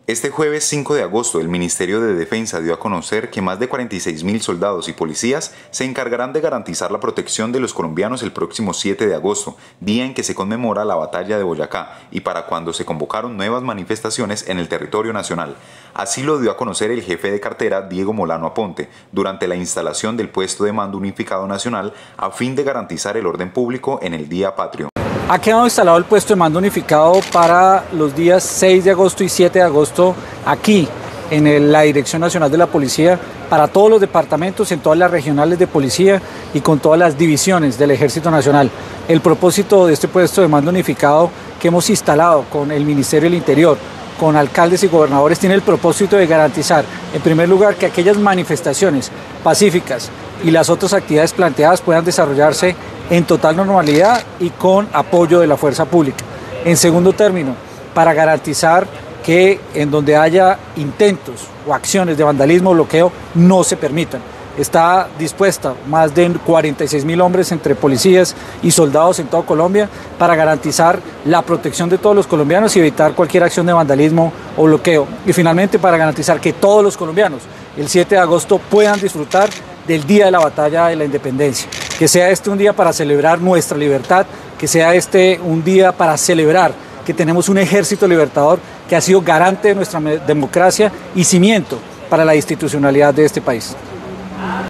Este jueves 5 de agosto, el Ministerio de Defensa dio a conocer que más de 46.000 soldados y policías se encargarán de garantizar la protección de los colombianos el próximo 7 de agosto, día en que se conmemora la batalla de Boyacá y para cuando se convocaron nuevas manifestaciones en el territorio nacional. Así lo dio a conocer el jefe de cartera, Diego Molano Aponte, durante la instalación del puesto de mando unificado nacional a fin de garantizar el orden público en el Día Patrio. Ha quedado instalado el puesto de mando unificado para los días 6 de agosto y 7 de agosto aquí en la Dirección Nacional de la Policía, para todos los departamentos, en todas las regionales de policía y con todas las divisiones del Ejército Nacional. El propósito de este puesto de mando unificado que hemos instalado con el Ministerio del Interior, con alcaldes y gobernadores, tiene el propósito de garantizar, en primer lugar, que aquellas manifestaciones pacíficas y las otras actividades planteadas puedan desarrollarse en total normalidad y con apoyo de la fuerza pública. En segundo término, para garantizar que en donde haya intentos o acciones de vandalismo o bloqueo no se permitan. Está dispuesta más de 46.000 hombres entre policías y soldados en toda Colombia para garantizar la protección de todos los colombianos y evitar cualquier acción de vandalismo o bloqueo. Y finalmente para garantizar que todos los colombianos el 7 de agosto puedan disfrutar del Día de la Batalla de la Independencia. Que sea este un día para celebrar nuestra libertad, que sea este un día para celebrar que tenemos un ejército libertador que ha sido garante de nuestra democracia y cimiento para la institucionalidad de este país.